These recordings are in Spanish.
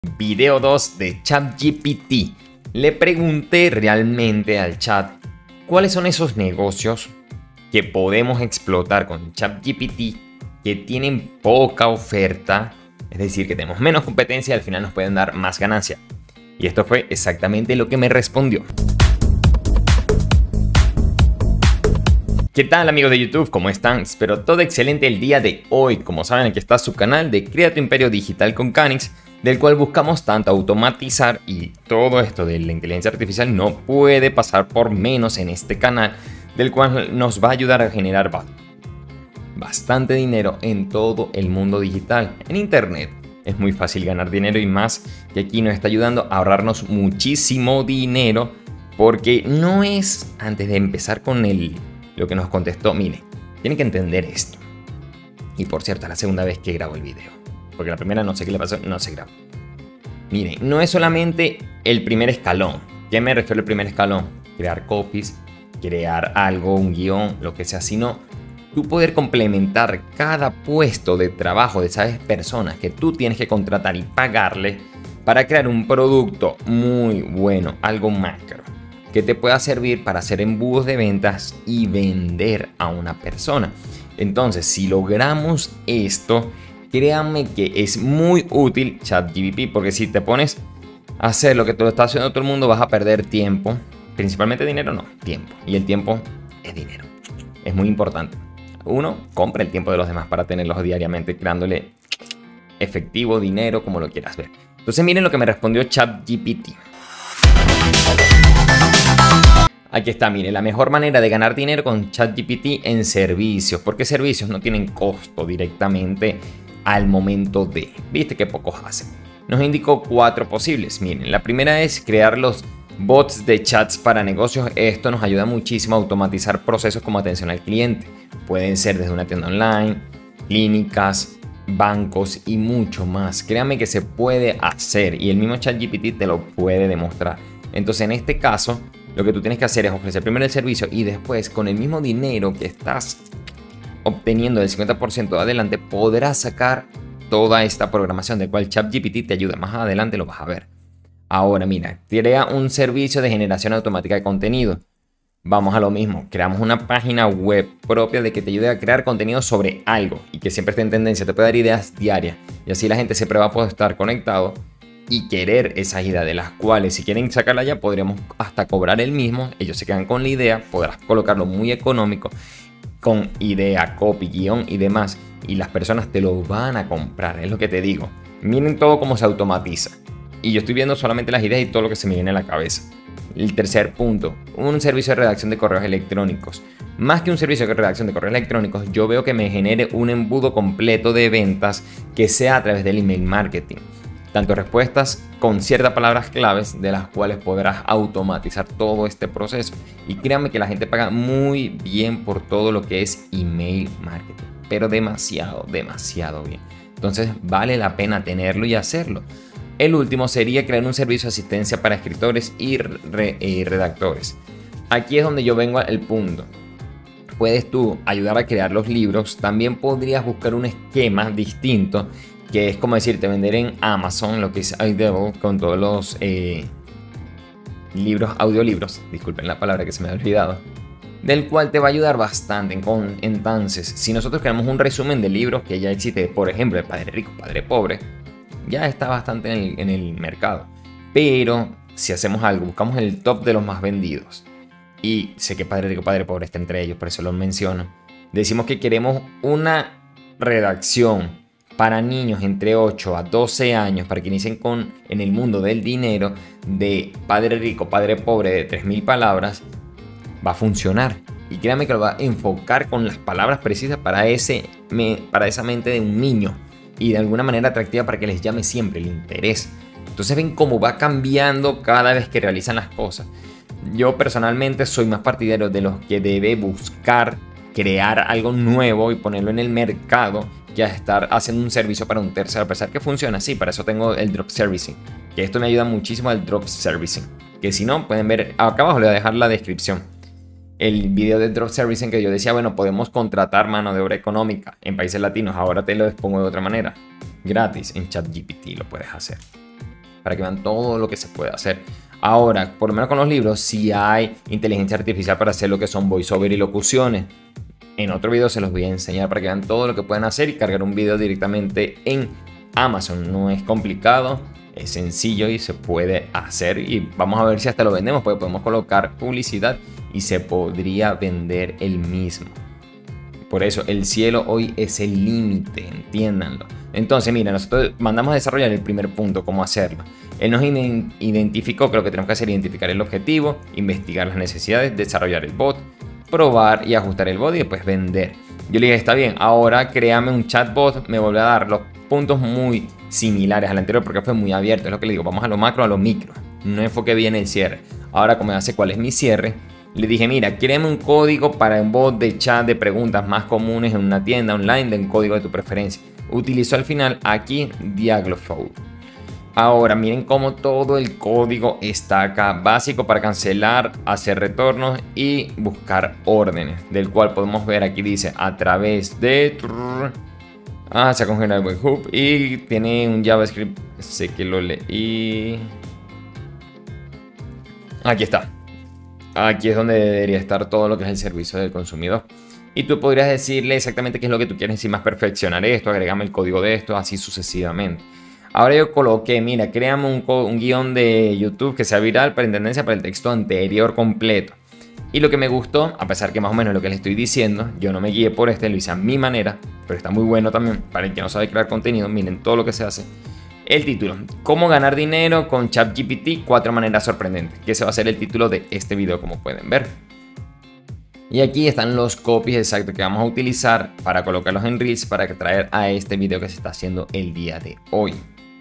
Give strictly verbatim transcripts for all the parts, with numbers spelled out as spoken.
Video dos de ChatGPT. Le pregunté realmente al chat cuáles son esos negocios que podemos explotar con ChatGPT que tienen poca oferta, es decir, que tenemos menos competencia y al final nos pueden dar más ganancia. Y esto fue exactamente lo que me respondió. ¿Qué tal, amigos de YouTube? ¿Cómo están? Espero todo excelente el día de hoy. Como saben, aquí está su canal de Crea tu Imperio Digital con Canix, del cual buscamos tanto automatizar, y todo esto de la inteligencia artificial no puede pasar por menos en este canal, del cual nos va a ayudar a generar bastante dinero en todo el mundo digital, en internet. Es muy fácil ganar dinero, y más que aquí nos está ayudando a ahorrarnos muchísimo dinero, porque no es, antes de empezar con el, lo que nos contestó, mire, tienen que entender esto. Y por cierto, es la segunda vez que grabo el video, porque la primera no sé qué le pasó, no se grabó. Miren, no es solamente el primer escalón. ¿Qué me refiero al primer escalón? Crear copies, crear algo, un guión, lo que sea, sino tú poder complementar cada puesto de trabajo de esas personas que tú tienes que contratar y pagarle para crear un producto muy bueno, algo macro, que te pueda servir para hacer embudos de ventas y vender a una persona. Entonces, si logramos esto, créanme que es muy útil ChatGPT, porque si te pones a hacer lo que te lo está haciendo todo el mundo, vas a perder tiempo, principalmente dinero, no, tiempo. Y el tiempo es dinero. Es muy importante. Uno, compra el tiempo de los demás para tenerlos diariamente, creándole efectivo, dinero, como lo quieras ver. Entonces, miren lo que me respondió ChatGPT. Aquí está, miren, la mejor manera de ganar dinero con ChatGPT en servicios. Porque servicios no tienen costo directamente al momento de. Viste que pocos hacen. Nos indicó cuatro posibles. Miren, la primera es crear los bots de chats para negocios. Esto nos ayuda muchísimo a automatizar procesos como atención al cliente. Pueden ser desde una tienda online, clínicas, bancos y mucho más. Créanme que se puede hacer, y el mismo ChatGPT te lo puede demostrar. Entonces, en este caso, lo que tú tienes que hacer es ofrecer primero el servicio, y después, con el mismo dinero que estás obteniendo del cincuenta por ciento de adelante, podrás sacar toda esta programación, del cual ChatGPT te ayuda. Más adelante lo vas a ver. Ahora, mira, crea un servicio de generación automática de contenido. Vamos a lo mismo, creamos una página web propia de que te ayude a crear contenido sobre algo y que siempre esté en tendencia, te puede dar ideas diarias, y así la gente siempre va a poder estar conectado y querer esas ideas, de las cuales si quieren sacarla ya podríamos hasta cobrar el mismo. Ellos se quedan con la idea, podrás colocarlo muy económico, con idea, copy, guión y demás, y las personas te lo van a comprar, es lo que te digo. Miren todo cómo se automatiza, y yo estoy viendo solamente las ideas y todo lo que se me viene a la cabeza. El tercer punto, un servicio de redacción de correos electrónicos. Más que un servicio de redacción de correos electrónicos, yo veo que me genere un embudo completo de ventas que sea a través del email marketing. Tanto respuestas con ciertas palabras claves, de las cuales podrás automatizar todo este proceso. Y créanme que la gente paga muy bien por todo lo que es email marketing, pero demasiado, demasiado bien. Entonces vale la pena tenerlo y hacerlo. El último sería crear un servicio de asistencia para escritores y, re, y redactores. Aquí es donde yo vengo al punto. Puedes tú ayudar a crear los libros. También podrías buscar un esquema distinto, que es como decirte, vender en Amazon lo que es Audible, con todos los eh, libros, audiolibros, disculpen la palabra que se me ha olvidado, del cual te va a ayudar bastante. Entonces, si nosotros creamos un resumen de libros que ya existe, por ejemplo, el Padre Rico, Padre Pobre, ya está bastante en el, en el mercado. Pero si hacemos algo, buscamos el top de los más vendidos, y sé que Padre Rico, Padre Pobre está entre ellos, por eso lo menciono. Decimos que queremos una redacción para niños entre ocho a doce años, para que inicien con, en el mundo del dinero, de Padre Rico, Padre Pobre, de tres mil palabras. Va a funcionar, y créanme que lo va a enfocar con las palabras precisas para, ese, para esa mente de un niño, y de alguna manera atractiva para que les llame siempre el interés. Entonces ven cómo va cambiando cada vez que realizan las cosas. Yo personalmente soy más partidario de los que debe buscar crear algo nuevo y ponerlo en el mercado, que a estar haciendo un servicio para un tercero, a pesar que funciona así. Para eso tengo el drop servicing, que esto me ayuda muchísimo al drop servicing, que si no, pueden ver acá abajo, les voy a dejar la descripción, el video de drop servicing, que yo decía, bueno, podemos contratar mano de obra económica en países latinos. Ahora te lo expongo de otra manera, gratis en ChatGPT lo puedes hacer. para que vean todo lo que se puede hacer. Ahora, por lo menos con los libros, sí hay inteligencia artificial para hacer lo que son voiceover y locuciones. En otro video se los voy a enseñar para que vean todo lo que pueden hacer y cargar un video directamente en Amazon. No es complicado, es sencillo y se puede hacer. Y vamos a ver si hasta lo vendemos, porque podemos colocar publicidad y se podría vender el mismo. Por eso el cielo hoy es el límite, entiéndanlo. Entonces, mira, nosotros mandamos a desarrollar el primer punto, cómo hacerlo. Él nos identificó que lo que tenemos que hacer es identificar el objetivo, investigar las necesidades, desarrollar el bot, probar y ajustar el bot y después vender. Yo le dije, está bien, ahora créame un chatbot, me vuelve a dar los puntos muy similares al anterior porque fue muy abierto. Es lo que le digo, vamos a lo macro, a lo micro. No enfoqué bien el cierre. Ahora, como me hace cuál es mi cierre, le dije, mira, créame un código para un bot de chat de preguntas más comunes en una tienda online de un código de tu preferencia. Utilizó al final aquí Dialogflow. Ahora miren cómo todo el código está acá, básico para cancelar, hacer retornos y buscar órdenes, del cual podemos ver aquí dice a través de... Ah, se ha congelado el webhook y tiene un JavaScript, sé que lo leí. Aquí está. Aquí es donde debería estar todo lo que es el servicio del consumidor. Y tú podrías decirle exactamente qué es lo que tú quieres, si más perfeccionar esto, agregame el código de esto, así sucesivamente. Ahora yo coloqué, mira, créame un, un guión de YouTube que sea viral para tendencia para el texto anterior completo. Y lo que me gustó, a pesar que más o menos lo que les estoy diciendo, yo no me guié por este, lo hice a mi manera, pero está muy bueno también para el que no sabe crear contenido, miren todo lo que se hace. El título, cómo ganar dinero con ChatGPT, cuatro maneras sorprendentes, que ese va a ser el título de este video como pueden ver. Y aquí están los copies exactos que vamos a utilizar para colocarlos en Reels para traer a este video que se está haciendo el día de hoy.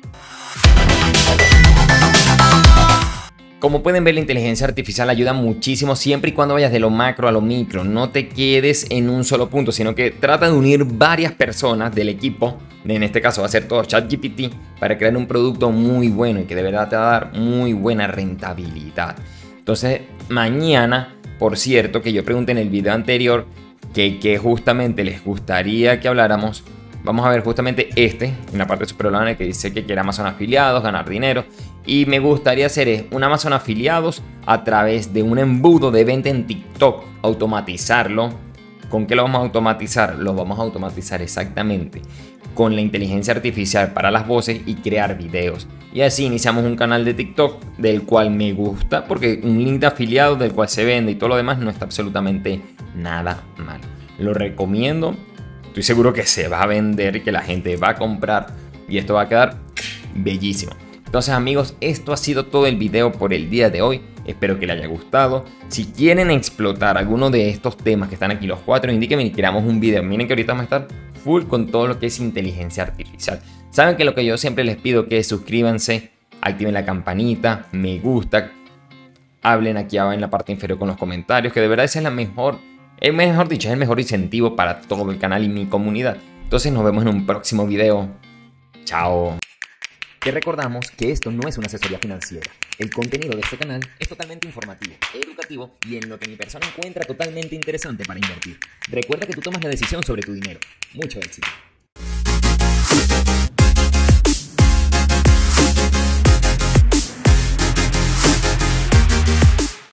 Como pueden ver, la inteligencia artificial ayuda muchísimo siempre y cuando vayas de lo macro a lo micro. No te quedes en un solo punto, sino que trata de unir varias personas del equipo, en este caso va a ser todo ChatGPT, para crear un producto muy bueno y que de verdad te va a dar muy buena rentabilidad. Entonces, mañana, por cierto, que yo pregunté en el video anterior que, que justamente les gustaría que habláramos. Vamos a ver justamente este, en la parte superior en el que dice que quiere Amazon afiliados, ganar dinero. Y me gustaría hacer un Amazon afiliados a través de un embudo de venta en TikTok, automatizarlo. ¿Con qué lo vamos a automatizar? Lo vamos a automatizar exactamente con la inteligencia artificial para las voces y crear videos. Y así iniciamos un canal de TikTok del cual me gusta, porque un link de afiliado del cual se vende y todo lo demás no está absolutamente nada mal. Lo recomiendo. Estoy seguro que se va a vender y que la gente va a comprar y esto va a quedar bellísimo. Entonces amigos, esto ha sido todo el video por el día de hoy. Espero que les haya gustado. Si quieren explotar alguno de estos temas que están aquí los cuatro, indíquenme y creamos un video. Miren que ahorita vamos a estar full con todo lo que es inteligencia artificial. Saben que lo que yo siempre les pido que es suscríbanse, activen la campanita, me gusta, hablen aquí abajo en la parte inferior con los comentarios, que de verdad esa es la mejor... Es mejor dicho, es el mejor incentivo para todo el canal y mi comunidad. Entonces nos vemos en un próximo video. Chao. Te recordamos que esto no es una asesoría financiera. El contenido de este canal es totalmente informativo, educativo y en lo que mi persona encuentra totalmente interesante para invertir. Recuerda que tú tomas la decisión sobre tu dinero. Mucho éxito.